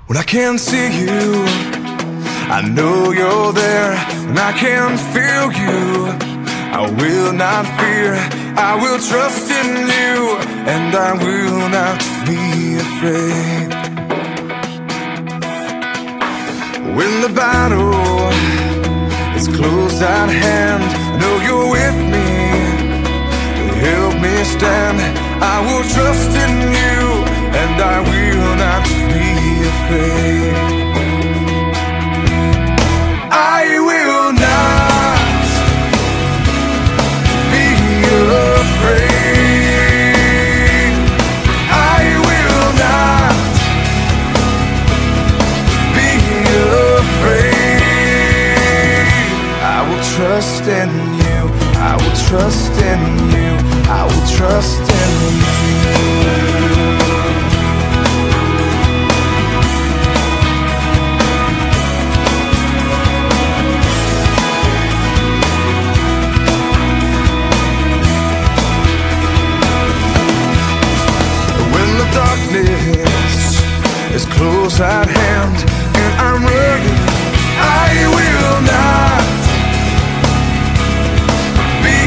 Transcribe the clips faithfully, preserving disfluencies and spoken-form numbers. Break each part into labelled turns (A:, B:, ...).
A: When I can't see you, I know you're there. When I can't feel you, I will not fear. I will trust in you, and I will not be afraid. When the battle is close at hand, I know you're with me to help me stand. I will trust in you, and I will not be afraid. I will not be afraid. I will not be afraid. I will trust in you. I will trust in you. I will trust in you. Darkness is close at hand, and I'm ready. I will not be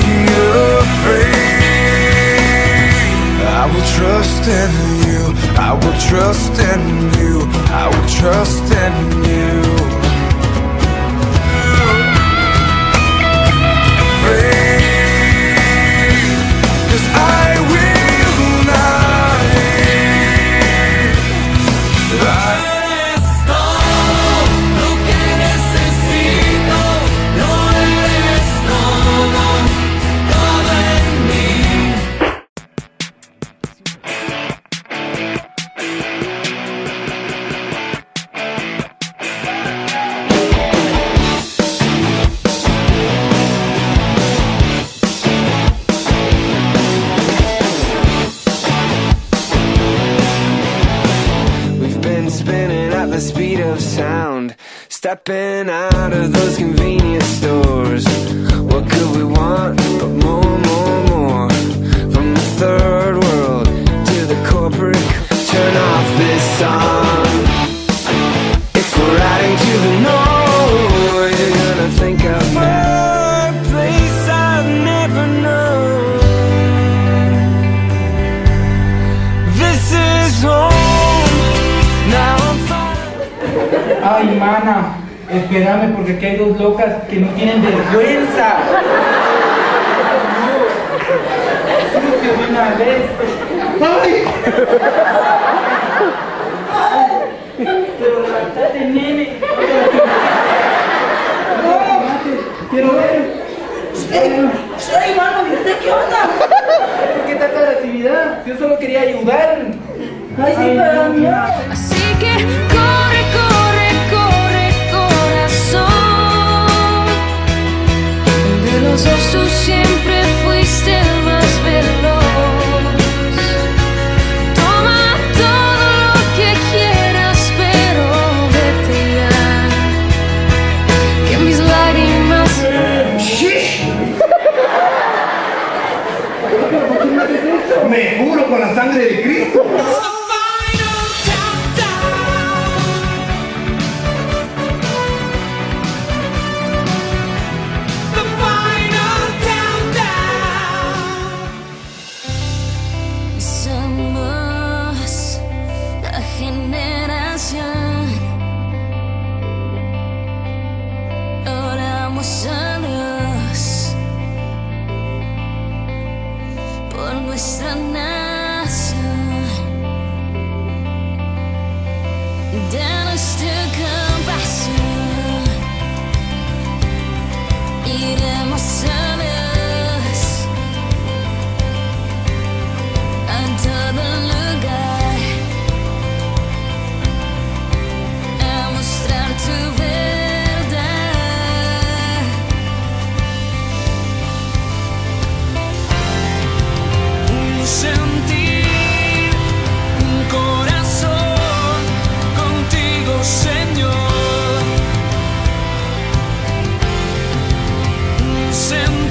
A: afraid. I will trust in you. I will trust in you. I will trust in you. Afraid, 'cause I will not.
B: Speed of sound, stepping out of those convenience stores. What could we want but more, more, more? From the third world to the corporate. Turn off this song. If we're adding to the noise, you're gonna think of a place I've never known. This is home. Now I'm
C: Ay, mana, espérame porque aquí hay dos locas que no tienen vergüenza. Sucio de una vez. ¡Ay! Pero levantate, nene. No, quiero ver.
D: ¡Ey, mano! ¿Y usted qué onda?
C: ¿Por qué tanta agresividad? Yo solo quería ayudar.
D: Ay, sí, pero mía.
E: Así que corre, corre, corre, corazón. De los dos tú siempre fuiste el más veloz. Toma todo lo que quieras, pero vete ya. Que mis lágrimas...
F: Me juro con la sangre de Cristo.
E: Somos la generación. Oramos a Dios por nuestra nación. Danos tu compasión. Iremos a Dios a todo lugar a mostrar tu verdad. Un sentir, un corazón contigo, Señor. Un sentir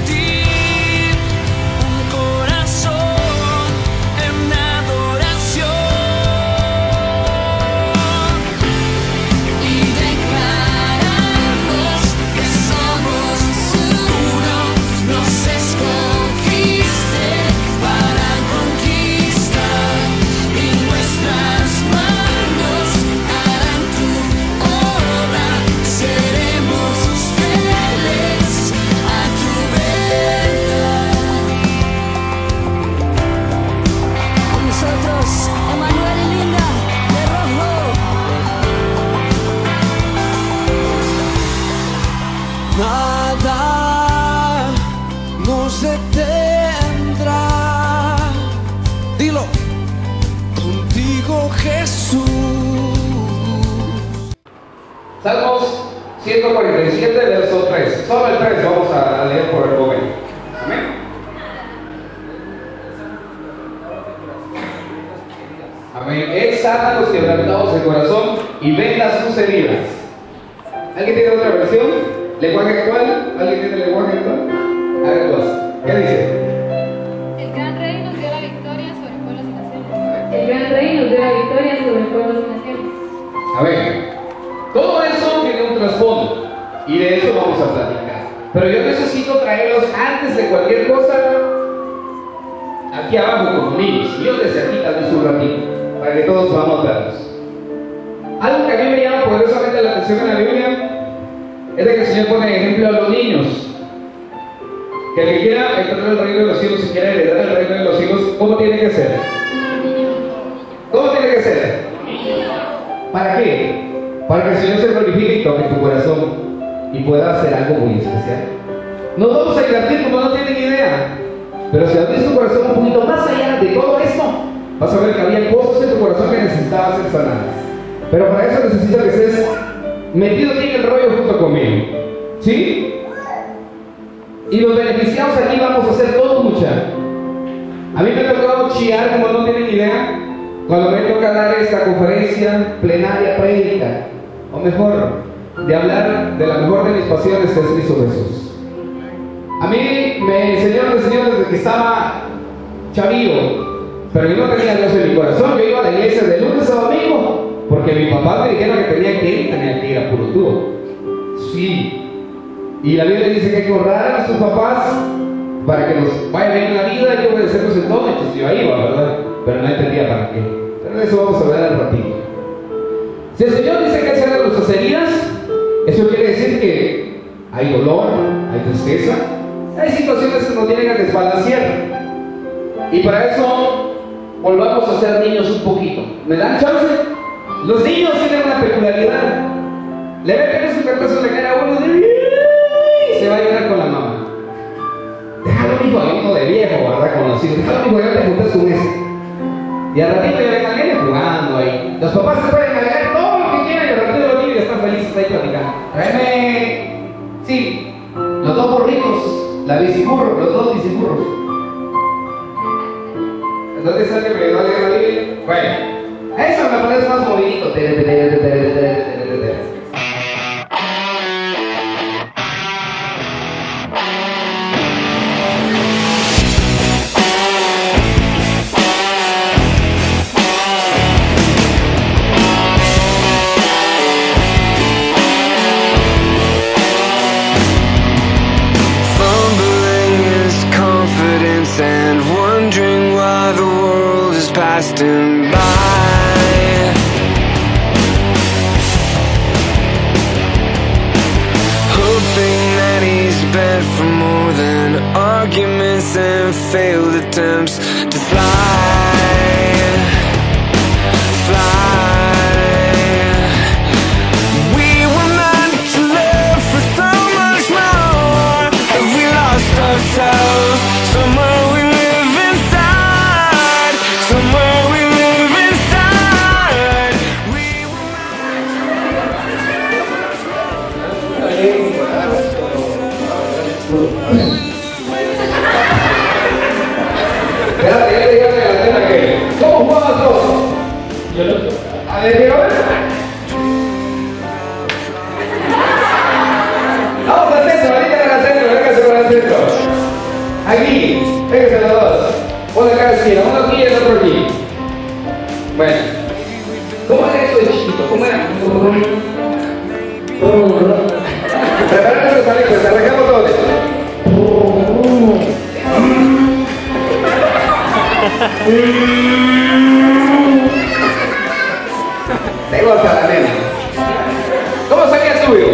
G: Salmos ciento cuarenta y siete, verso tres. Solo el tres vamos a leer por el momento. Amén. Amén. Él sana a los quebrantados de corazón y venda sus heridas. ¿Alguien tiene otra versión? ¿Lenguaje actual? ¿Alguien tiene lenguaje actual? A ver, dos. ¿Qué dice?
E: El gran rey nos dio la victoria sobre pueblos y naciones.
H: El gran rey nos dio la victoria sobre pueblos y naciones.
G: A ver, todo eso tiene un trasfondo y de eso vamos a platicar. Pero yo necesito traerlos antes de cualquier cosa aquí abajo como niños. Y yo desde aquí tal vez un ratito para que todos podamos verlos. Algo que a mí me llama poderosamente la atención en la Biblia es de que el Señor pone ejemplo a los niños. Que el que quiera entrar al reino de los cielos, si quiere heredar el reino de los cielos, ¿cómo tiene que ser? ¿Cómo tiene que ser? ¿Para qué? Para que el Señor se glorifique y toque tu corazón y pueda hacer algo muy especial. Nos vamos a divertir como no tienen idea. Pero si abres tu corazón un poquito más allá de todo esto, vas a ver que había cosas en tu corazón que necesitaban ser sanadas. Pero para eso necesito que estés metido aquí en el rollo junto conmigo. ¿Sí? Y los beneficiados aquí vamos a hacer todo, mucha. A mí me ha tocado chillar como no tienen idea cuando me toca dar esta conferencia plenaria prédica, o mejor, de hablar de la mejor de mis pasiones, que es Cristo Jesús. A mí me enseñaron el Señor desde que estaba chavillo, pero yo no tenía Dios en mi corazón. Yo iba a la iglesia de lunes a domingo porque mi papá me dijeron que tenía que ir, tenía que ir a puro tubo. Sí. Y la Biblia dice que hay que honrar a sus papás para que nos vaya bien en la vida, hay que obedecerlos en todo. Entonces yo iba, ¿verdad? Pero no entendía para qué. Pero de eso vamos a hablar al ratito. Si el Señor dice que hay que sanar nuestras heridas, eso quiere decir que hay dolor, hay tristeza, hay situaciones que nos tienen que desbalancear. Y para eso volvamos a ser niños un poquito. ¿Me dan chance? Los niños tienen una peculiaridad. Le ve que su cartazo en la cara a uno de... se va a llorar con la mamá. Déjalo, hijo, a uno de viejo, ¿verdad? Conocido. Déjalo, hijo, ya te juntas con ese. Y al ratito ya ven a alguien jugando ahí. Los papás se pueden cargar todo lo que quieran y al ratito los niños están felices ahí platicando. Tráeme. Sí, los dos burritos, la bicicurro, los dos bicicurros. ¿Dónde está el que me ayudó a leer la Biblia? Bueno, eso me parece más movidito.
B: And wondering why the world has passed him by. Hoping that he's bent for more than arguments and failed attempts to fly. Fly. We were meant to live for so much more, but we lost ourselves somewhere. ¿Cómo jugamos todos? Yo lo sé. A ver, quiero ver. Vamos al centro, ahorita al centro, véngase para el centro. Aquí, véngase los dos. Uno en cada esquina, uno aquí y el otro aquí. Bueno, ¿cómo era eso de chiquito? ¿Cómo era? Prepárate los amigos, arrancamos todos. Tengo hasta la nena. ¿Cómo salía el tuyo?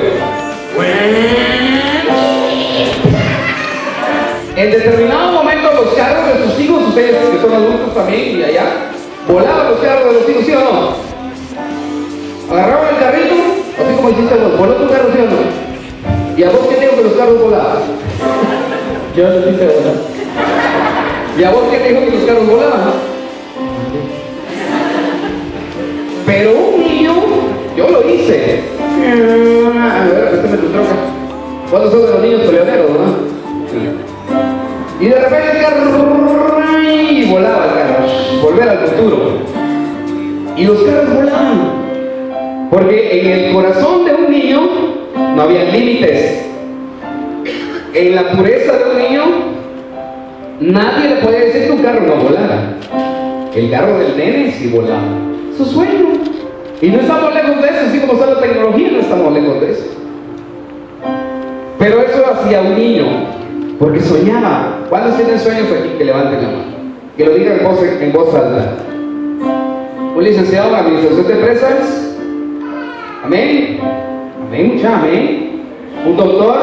B: En determinado momento los carros de sus hijos, ustedes que son adultos también y allá, volaban los carros de los hijos, ¿sí o no? Agarraban el carrito, así como hiciste vos, voló tu carro, ¿sí o no? ¿Y a vos qué te dijo que los carros volaban? Yo lo hice volar. ¿Y a vos qué te dijo que los carros volaban? Pero un niño, yo lo hice.
G: A ver, préstame tu troca. ¿Cuántos son de los niños peleoneros, no? Sí. Y de repente el carro y volaba el carro, volver al futuro. Y los carros volaban. Porque en el corazón de un niño no había límites. En la pureza de un niño, nadie le podía decir que un carro no volara. El carro del nene sí volaba. Su sueño. Y no estamos lejos de eso, así como está la tecnología, no estamos lejos de eso. Pero eso hacía un niño, porque soñaba. ¿Cuántos tienen sueños aquí? Que levanten la mano. Que lo digan en voz, en voz alta. Un licenciado en administración de empresas. Amén. Amén, mucha, amén. Un doctor.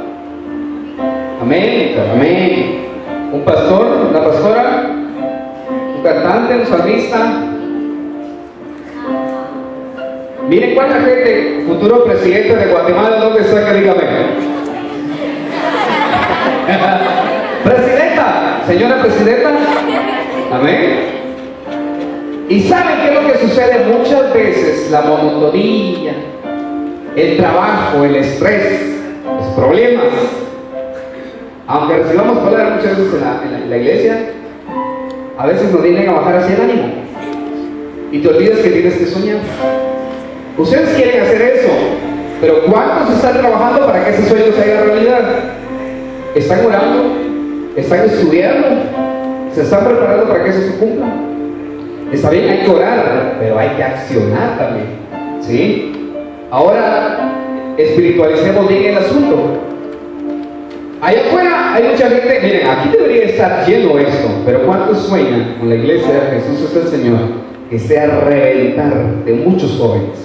G: Amén, amén. Un pastor, una pastora. Un cantante, un salmista. Miren cuánta gente, futuro presidente de Guatemala, ¿dónde está? Que dígame. Presidenta, señora presidenta. Amén. Y ¿saben qué es lo que sucede muchas veces? La monotonía, el trabajo, el estrés, los problemas. Aunque recibamos palabras muchas veces en la, en, la, en la iglesia, a veces nos vienen a bajar hacia el ánimo. Y te olvidas que tienes que soñar. Ustedes quieren hacer eso, pero ¿cuántos están trabajando para que ese sueño se haga realidad? ¿Están orando? ¿Están estudiando? ¿Se están preparando para que eso se cumpla? Está bien, hay que orar, pero hay que accionar también, ¿sí? Ahora, espiritualicemos bien el asunto. Allá afuera hay mucha gente, miren, aquí debería estar lleno esto, pero ¿cuántos sueñan con la iglesia de Jesús es el Señor? Que sea reventar de muchos jóvenes.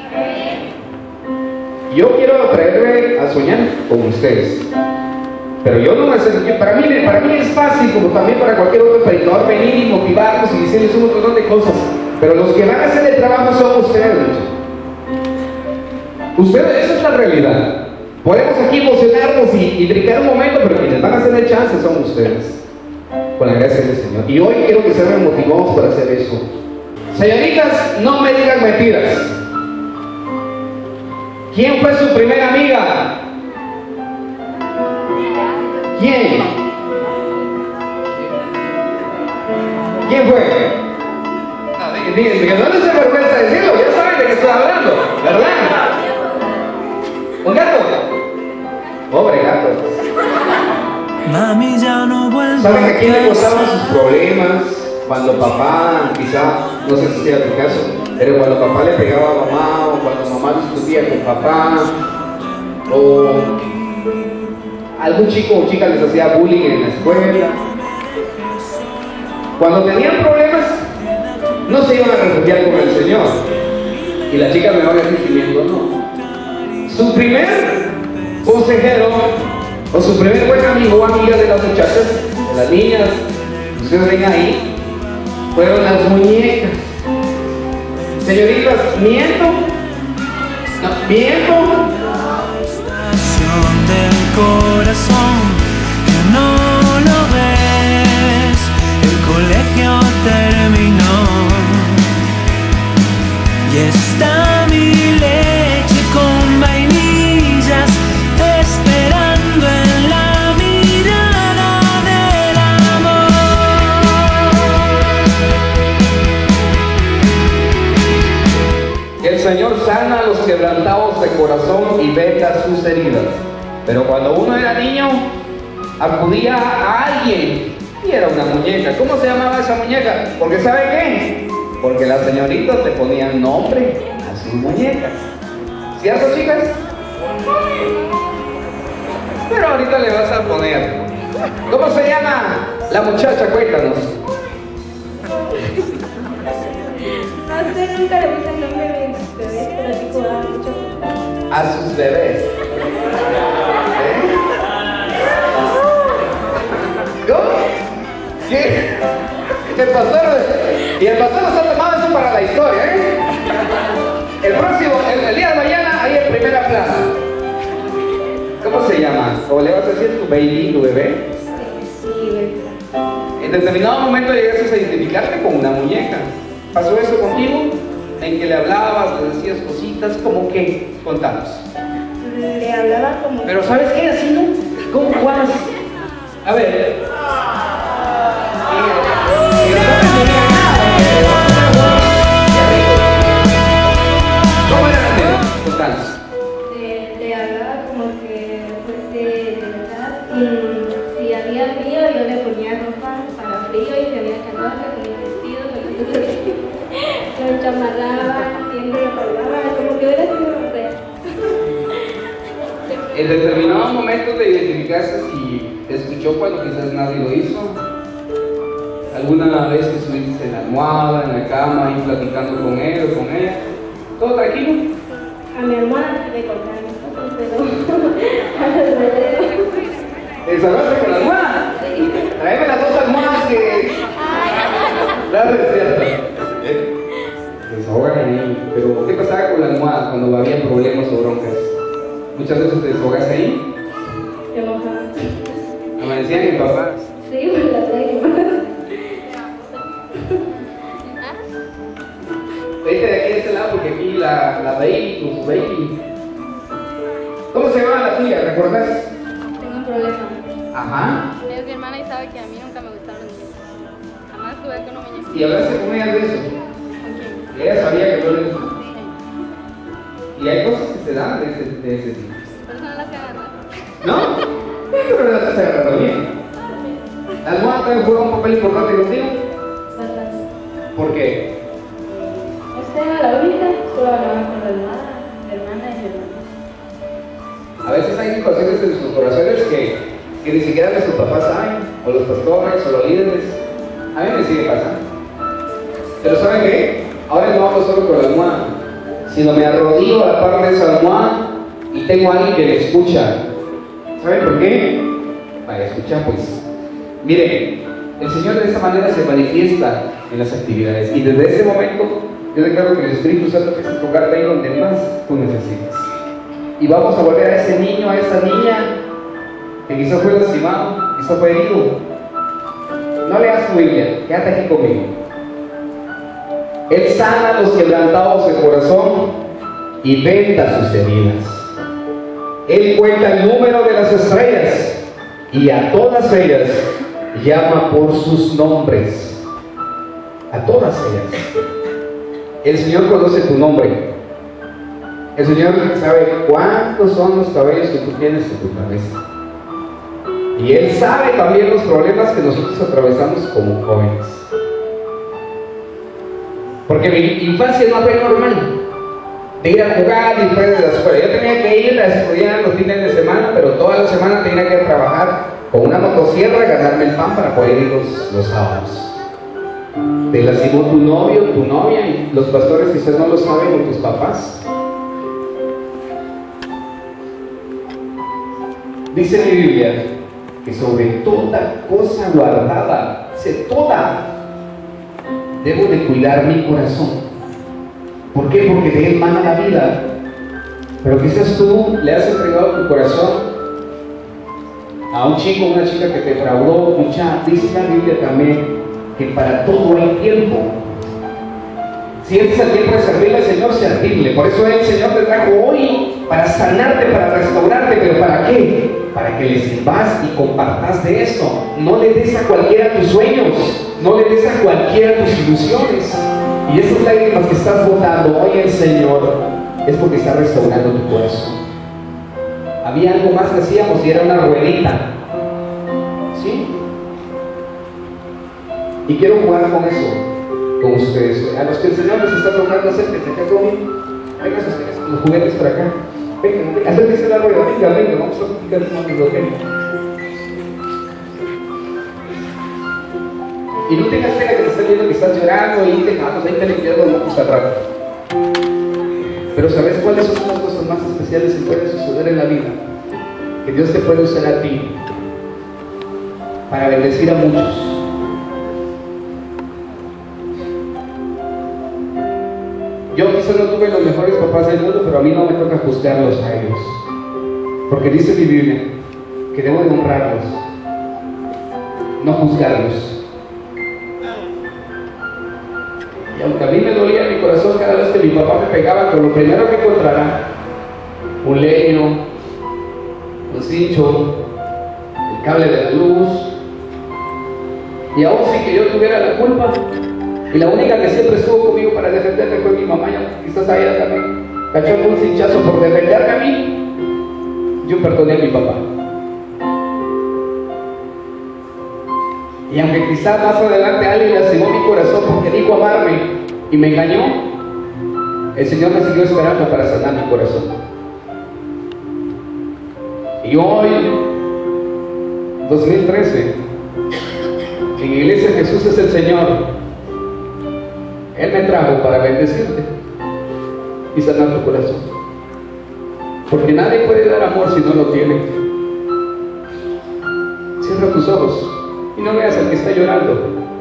G: Yo quiero traerme a soñar con ustedes, pero yo no me sé, para mí, para mí es fácil, como también para cualquier otro predicador, venir y motivarnos y decirles un montón de cosas, pero los que van a hacer el trabajo son ustedes. Ustedes, esa es la realidad. Podemos aquí emocionarnos y, y brincar un momento, pero quienes van a hacer el chance son ustedes, con la gracia del Señor. Y hoy quiero que sean motivados para hacer eso. Señoritas, no me digan mentiras. ¿Quién fue su primera amiga? ¿Quién? ¿Quién fue? No, díganme, que no les dé vergüenza decirlo, ya saben de qué estoy hablando, ¿verdad? ¿Un gato? Pobre gato.
I: Mami, ya no vuelvo.
G: ¿Saben a quién le contaban sus problemas? Cuando papá, quizá, no sé si sea tu caso, pero cuando papá le pegaba a mamá, o cuando mamá discutía con papá, o algún chico o chica les hacía bullying en la escuela. Cuando tenían problemas, no se iban a refugiar con el Señor. Y la chica me va a decir, siguiendo, no. Su primer consejero, o su primer buen amigo o amiga de las muchachas, de las niñas, ustedes ven ahí, fueron las muñecas. Señoritas, ¿miento? No, ¿miento?
I: Del corazón, que no lo ves, el colegio terminó y está mi leche con vainillas esperando en la mirada del amor.
G: El Señor sana a los quebrantados de corazón y venda sus heridas. Pero cuando uno era niño, acudía a alguien y era una muñeca. ¿Cómo se llamaba esa muñeca? Porque ¿sabe qué? Porque las señoritas le ponían nombre a sus muñecas. ¿Cierto, chicas? Pero ahorita le vas a poner. ¿Cómo se llama la muchacha? Cuéntanos.
H: No sé, nunca le puse el nombre de mis bebés, pero tipo da mucho.
G: A sus bebés. ¿Qué? El pastor, y el pastor nos ha tomado eso para la historia, ¿eh? El próximo, el, el día de mañana, ahí en primera plana. ¿Cómo se llama? ¿O le vas a decir tu baby, tu bebé?
H: Sí, bebé.
G: En determinado momento llegaste a identificarte con una muñeca. ¿Pasó eso contigo? en que le hablabas, le decías cositas, como que, contanos.
H: Le hablaba como...
G: Pero ¿sabes qué? Así no, ¿cómo jugabas? A ver. Eh, ¿Cómo era la nena? Contanos.
H: Le, le hablaba como que fuese de verdad. Y si había frío, yo le ponía ropa para frío. Y si había calor, le ponía vestidos. Entonces lo enchamarraba, siempre lo colgaba, como que hubiera sido mujer.
G: En determinado momento te identificaste y te escuchó cuando quizás nadie lo hizo. ¿Alguna vez que estuviste en la almohada, en la cama, ahí platicando con él o con ella? ¿Todo tranquilo?
H: A mi hermana sí le colgaba mis cosas, pero a los bebés.
G: ¿Te desahogaste con la almohada?
H: Sí.
G: Tráeme las dos almohadas que... Claro, es cierto. ¿Eh? Desahogan ahí. Pero ¿qué pasaba con la almohada cuando había problemas o broncas? ¿Muchas veces te desahogaste ahí?
H: Se mojaba.
G: ¿Amanecían en papás?
H: Sí, por la lágrima.
G: Vete de aquí de este lado porque aquí la, la baby, tu baby. ¿Cómo se llama la tuya? ¿Recordás?
H: Tengo un problema.
G: Ajá.
J: Es mi hermana y sabe que a mí nunca me gustaron los niños. Jamás tuve con un muñeco.
G: ¿Y hablaste con ella de eso?
J: ¿Con quién?
G: Ella sabía que no le gustaba.
J: Sí.
G: Y hay cosas que se dan de ese, de ese tipo.
J: Por eso no las sé agarrar.
G: ¿No? Pero las estás agarrando bien. ¿La almohada también juega un papel importante contigo?
H: Bastante.
G: ¿Por qué?
H: O sea, la única solo hablaba con la hermana, mi hermana y mi hermano.
G: A veces hay situaciones en nuestros corazones que, que ni siquiera nuestros papás saben, o los pastores, o los líderes. A mí me sigue pasando. Pero ¿saben qué? Ahora no hablo solo con la almohada, sino me arrodillo a la par de esa almohada y tengo a alguien que me escucha. ¿Saben por qué? Vaya, escucha pues. Miren, el Señor de esta manera se manifiesta en las actividades y desde ese momento yo declaro que el Espíritu Santo empieza a tocarte ahí donde más tú necesitas. Y vamos a volver a ese niño, a esa niña que quizás fue lastimado, quizás fue herido. No leas tu Biblia, quédate aquí conmigo. Él sana a los quebrantados de corazón y venda sus heridas. Él cuenta el número de las estrellas y a todas ellas llama por sus nombres. A todas ellas. El Señor conoce tu nombre. El Señor sabe cuántos son los cabellos que tú tienes en tu cabeza. Y Él sabe también los problemas que nosotros atravesamos como jóvenes. Porque mi infancia no fue normal. De ir a jugar después de la escuela. Yo tenía que ir a estudiar los fines de semana, pero toda la semana tenía que trabajar con una motosierra, ganarme el pan para poder ir los, los sábados. Te lastimó tu novio, tu novia, y los pastores quizás no lo saben, o tus papás. Dice mi Biblia que sobre toda cosa guardada, dice toda, debo de cuidar mi corazón. ¿Por qué? Porque de él mana la vida. Pero quizás tú le has entregado tu corazón a un chico o una chica que te defraudó. Mucha, dice la Biblia también que para todo hay tiempo. Si este es el tiempo de servirle al Señor, servirle. Por eso el Señor te trajo hoy para sanarte, para restaurarte. ¿Pero para qué? Para que le sirvas y compartas de eso. No le des a cualquiera tus sueños, no le des a cualquiera tus ilusiones. Y esas lágrimas que estás botando hoy el Señor es porque está restaurando tu corazón. Había algo más que hacíamos y era una ruedita, ¿sí? Y quiero jugar con eso, con ustedes. A los que el Señor les está tocando, acérquense acá conmigo. Vengan los juguetes por acá. Vengan, vengan, acérquense la rueda. Venga, venga, vamos a platicar con el Eugenio. Y no tengas pena que te estén viendo que estás llorando y te vamos, ahí te limpiando los mocos al rato. Pero ¿sabes cuáles son las cosas más especiales que pueden suceder en la vida? Que Dios te puede usar a ti para bendecir a muchos. Yo quizás no tuve los mejores papás del mundo, pero a mí no me toca juzgarlos a ellos. Porque dice mi Biblia que debo de honrarlos, no juzgarlos. Porque a mí me dolía mi corazón cada vez que mi papá me pegaba con lo primero que encontrara: un leño, un cincho, el cable de la luz. Y aún sin que yo tuviera la culpa, y la única que siempre estuvo conmigo para defenderme fue mi mamá. Ya quizás a ella también cachó un cinchazo por defenderme a mí. Yo perdoné a mi papá. Y aunque quizás más adelante alguien lastimó mi corazón porque dijo amarme y me engañó, el Señor me siguió esperando para sanar mi corazón. Y hoy, dos mil trece, en Iglesia Jesús es el Señor, Él me trajo para bendecirte y sanar tu corazón. Porque nadie puede dar amor si no lo tiene. Cierra tus ojos y no veas al que está llorando.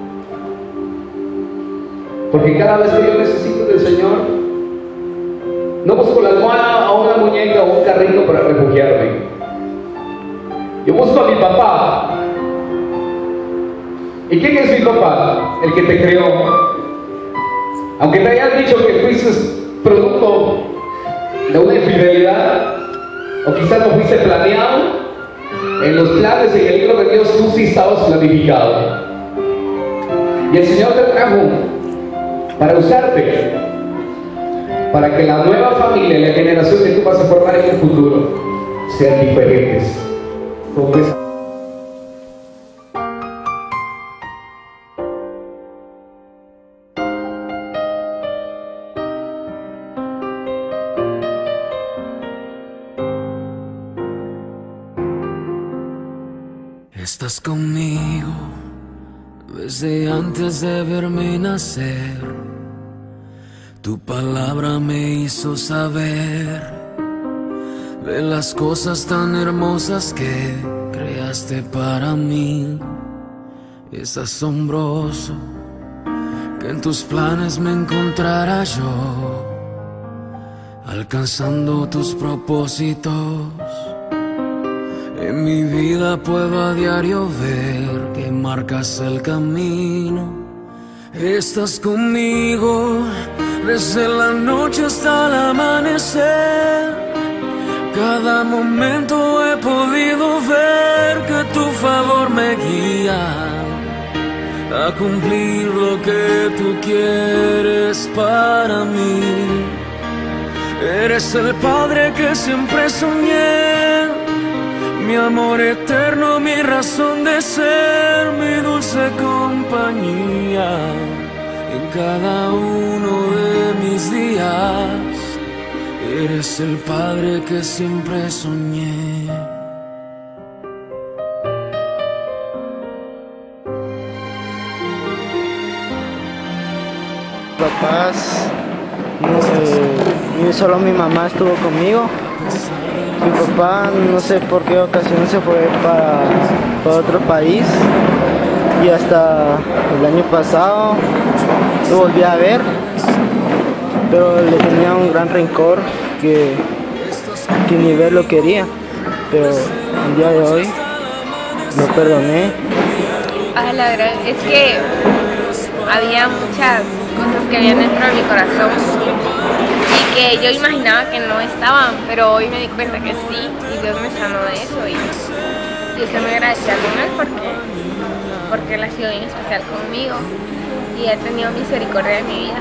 G: Porque cada vez que yo necesito del Señor, no busco la almohada o una muñeca o un carrito para refugiarme. Yo busco a mi papá. ¿Y quién es mi papá? El que te creó. Aunque te hayan dicho que fuiste producto de una infidelidad, o quizás no fuiste planeado, en los planes, en el libro de Dios, tú sí estabas planificado. Y el Señor te trajo para usarte, para que la nueva familia, la generación que tú vas a formar en el futuro, sean diferentes. Como esa.
I: Estás conmigo desde antes de verme nacer. Tu palabra me hizo saber de las cosas tan hermosas que creaste para mí. Es asombroso que en tus planes me encontrara yo, alcanzando tus propósitos. En mi vida puedo a diario ver que marcas el camino. Estás conmigo desde la noche hasta el amanecer. Cada momento he podido ver que tu favor me guía a cumplir lo que tú quieres para mí. Eres el Padre que siempre soñé, mi amor eterno, mi razón de ser, mi dulce compañía en cada uno de mis días. Eres el Padre que siempre soñé.
K: Papás, no, solo mi mamá estuvo conmigo. Mi papá no sé por qué ocasión se fue para, para otro país y hasta el año pasado lo volví a ver, pero le tenía un gran rencor que, que ni verlo quería, pero el día de hoy lo perdoné.
L: Ah, la verdad es que había muchas cosas que habían dentro de mi corazón y que yo imaginaba que no estaban, pero hoy me di cuenta que sí, y Dios me sanó de eso, y yo estoy muy agradecida con Él porque, porque Él ha sido bien especial conmigo y ha tenido misericordia de mi vida.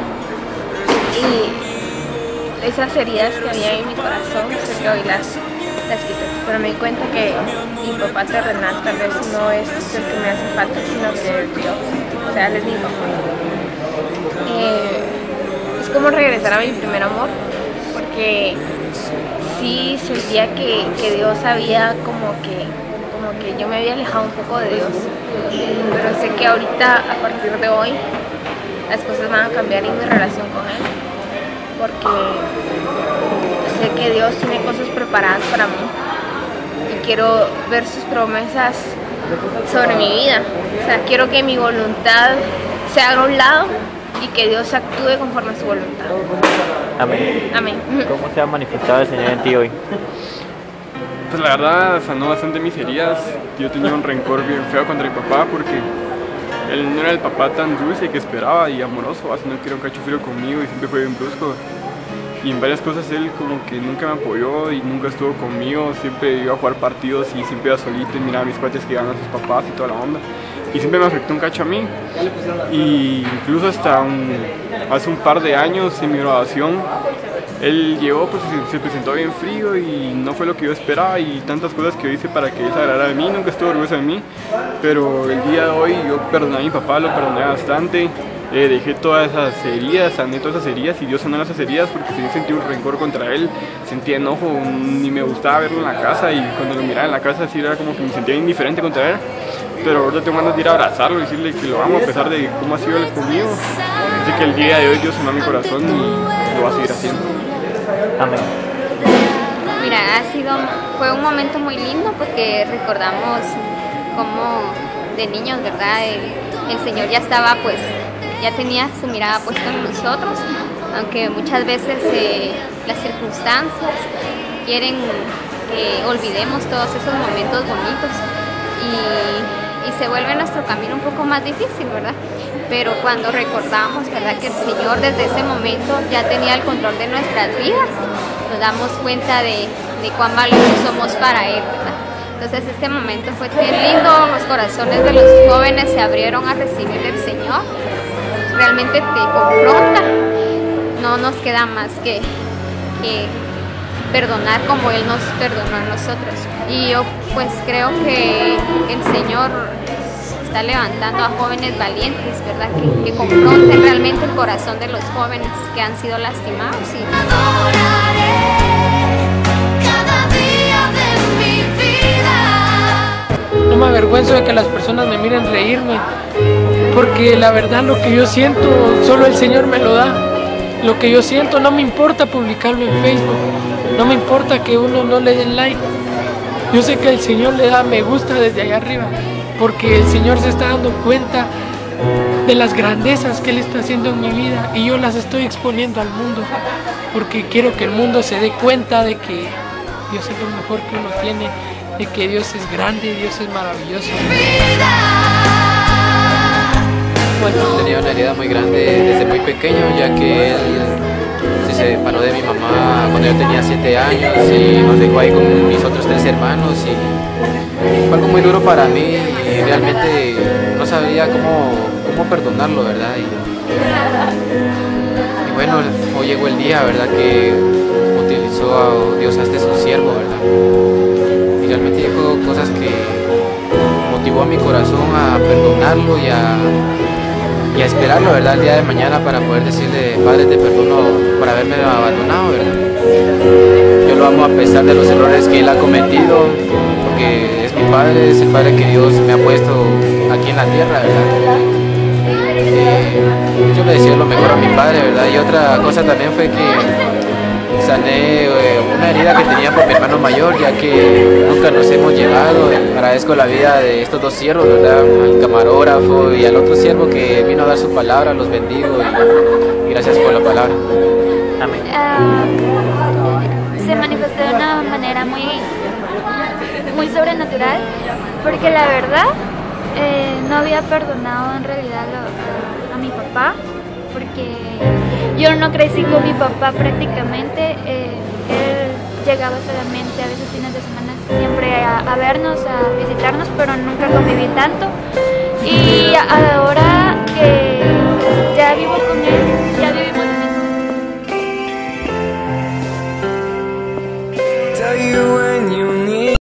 L: Y esas heridas que había en mi corazón, sé que hoy las, las quité, pero me di cuenta que mi papá terrenal tal vez no es el que me hace falta, sino que es Dios, o sea, Él es mi papá. Eh, es como regresar a mi primer amor, porque sí sentía que, que Dios había como que, como que yo me había alejado un poco de Dios, pero sé que ahorita, a partir de hoy, las cosas van a cambiar en mi relación con Él, porque sé que Dios tiene cosas preparadas para mí y quiero ver sus promesas sobre mi vida. O sea, quiero que mi voluntad se haga a un lado y que Dios actúe conforme a su voluntad.
M: Amén.
L: Amén.
M: ¿Cómo se ha manifestado el Señor en ti hoy?
N: Pues la verdad sanó bastante mis heridas. Yo tenía un rencor bien feo contra mi papá porque
O: él no era el papá tan dulce que esperaba y amoroso, sino que era un cacho frío conmigo y siempre fue bien brusco. Y en varias cosas él como que nunca me apoyó y nunca estuvo conmigo, siempre iba a jugar partidos y siempre iba solito y miraba a mis cuates que iban a sus papás y toda la onda. Y siempre me afectó un cacho a mí. Y incluso hasta un, hace un par de años en mi graduación, él llegó, pues se presentó bien frío y no fue lo que yo esperaba y tantas cosas que yo hice para que él se agradara de mí, nunca estuvo orgulloso de mí. Pero el día de hoy yo perdoné a mi papá, lo perdoné bastante. Eh, dejé todas esas heridas, sané todas esas heridas y Dios sanó esas heridas porque yo sentí un rencor contra él, sentía enojo, ni me gustaba verlo en la casa y cuando lo miraba en la casa sí era como que me sentía indiferente contra él. Pero ahora tengo ganas de ir a abrazarlo y decirle que lo amo a pesar de cómo ha sido él conmigo. Así que el día de hoy Dios sanó mi corazón y lo va a seguir haciendo.
M: Amén.
J: Mira, ha sido, fue un momento muy lindo porque recordamos cómo de niños, ¿verdad? El, el Señor ya estaba pues ya tenía su mirada puesta en nosotros, aunque muchas veces eh, las circunstancias quieren que olvidemos todos esos momentos bonitos y, y se vuelve nuestro camino un poco más difícil, ¿verdad? Pero cuando recordamos, ¿verdad?, que el Señor desde ese momento ya tenía el control de nuestras vidas, nos damos cuenta de, de cuán valiosos somos para Él, ¿verdad? Entonces este momento fue bien lindo, los corazones de los jóvenes se abrieron a recibir del Señor. Realmente te confronta, no nos queda más que, que perdonar como Él nos perdonó a nosotros. Y yo pues creo que el Señor está levantando a jóvenes valientes, ¿verdad? Que, que confronten realmente el corazón de los jóvenes que han sido lastimados. Y...
P: No me avergüenzo de que las personas me miren reírme, porque la verdad lo que yo siento, solo el Señor me lo da. Lo que yo siento no me importa publicarlo en Facebook, no me importa que uno no le dé like. Yo sé que el Señor le da me gusta desde allá arriba, porque el Señor se está dando cuenta de las grandezas que Él está haciendo en mi vida y yo las estoy exponiendo al mundo, porque quiero que el mundo se dé cuenta de que Dios es lo mejor que uno tiene, de que Dios es grande, Dios es maravilloso.
Q: Bueno, tenía una herida muy grande desde muy pequeño, ya que él se separó de mi mamá cuando yo tenía siete años y nos dejó ahí con mis otros tres hermanos y fue algo muy duro para mí y realmente no sabía cómo, cómo perdonarlo, ¿verdad? Y, y bueno, hoy llegó el día, ¿verdad?, que utilizó a Dios a este su siervo, ¿verdad? Y realmente dijo cosas que motivó a mi corazón a perdonarlo y a, y a esperarlo, ¿verdad?, el día de mañana para poder decirle: Padre, te perdono por haberme abandonado, ¿verdad? Yo lo amo a pesar de los errores que él ha cometido, porque es mi padre, es el padre que Dios me ha puesto aquí en la tierra, ¿verdad? Y yo le decía lo mejor a mi padre, ¿verdad? Y otra cosa también fue que sané eh, una herida que tenía por mi hermano mayor, ya que nunca nos hemos llevado. Agradezco la vida de estos dos siervos, ¿verdad?, al camarógrafo y al otro siervo que vino a dar su palabra. Los bendigo y, y gracias por la palabra. Amén.
R: Uh, se manifestó de una manera muy, muy sobrenatural, porque la verdad eh, no había perdonado en realidad lo, a, a mi papá, porque yo no crecí con mi papá prácticamente. Eh, él llegaba solamente a veces fines de semana siempre a, a vernos, a visitarnos, pero nunca conviví tanto. Y ahora que ya vivo con él, ya vivimos así.